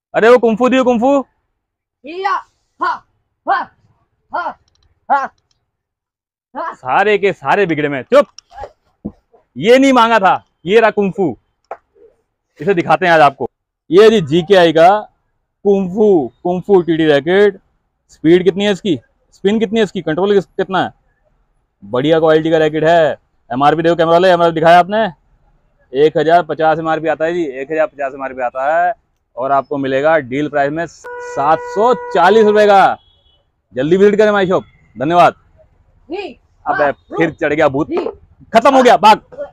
अरे वो कुंफू दियो कुंफू। या हा हा हा हा हा। सारे के सारे बिगड़े में चुप। ये नहीं मांगा था, ये रहा कुंफू। इसे दिखाते हैं आज आपको। ये जी GKI का kung fu, kung fu TD racket. Speed कितनी है इसकी, स्पिन कितनी है इसकी, कंट्रोल कितना है। बढ़िया क्वालिटी का रैकेट है। MRP देखो कैमरा वाले, MRP दिखाया आपने। 1050 MRP आता है जी, 1050 MRP आता है। और आपको मिलेगा डील प्राइस में 740 रुपए का। जल्दी विजिट करें माई शॉप। धन्यवाद। ही अब फिर चढ़ गया भूत, ही खत्म हो गया, भाग।